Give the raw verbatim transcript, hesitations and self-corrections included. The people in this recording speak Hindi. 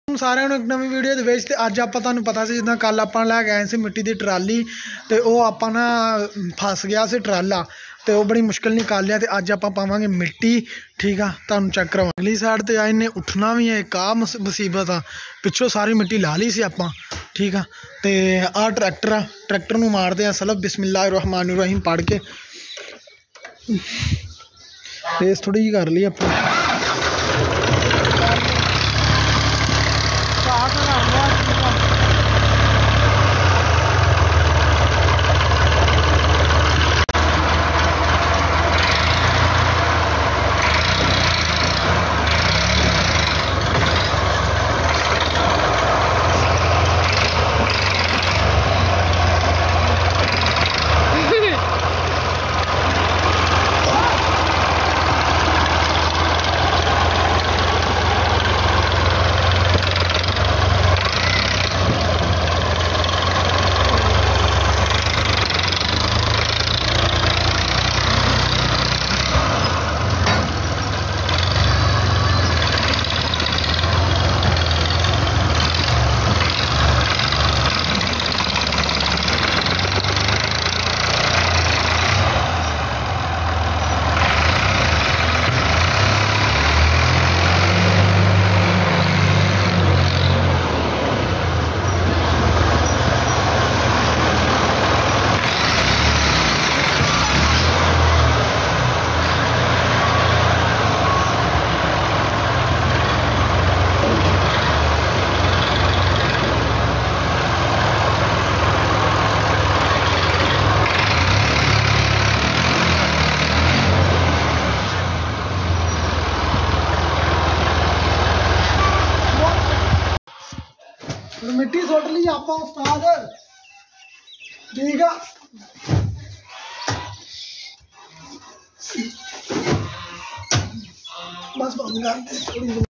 सारे एक नवी वीडियो दे विच ते अज आपां तुहानूं पता सी जिद्दां कल आपां लै के आए सी मिट्टी दी ट्राली ते ओह आपां ना फस गया सी ट्राला ते ओह बड़ी मुश्किल निकालिया ते अज आपां पावांगे मिट्टी। ठीक आ, तुहानूं चेक करवा अगली साइड ते इन्हें उठना भी है, एक आ मुसीबत आ पिछों सारी मिट्टी ला ली सी आपां। ठीक आ, ते आ ट्रैक्टर आ, ट्रैक्टर नूं मारदे आ सलफ बिस्मिल्लाह रहमान रहीम पढ़ के रेस थोड़ी जी कर ली आपां। मिट्टी सुट ली आप उस्ताद। ठीक है, बस बंद कर दे।